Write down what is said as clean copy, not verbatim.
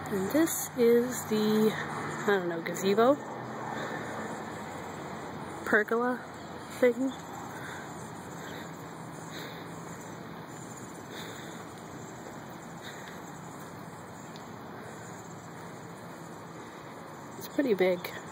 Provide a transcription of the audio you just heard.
And this is the, I don't know, gazebo? Pergola thing? It's pretty big.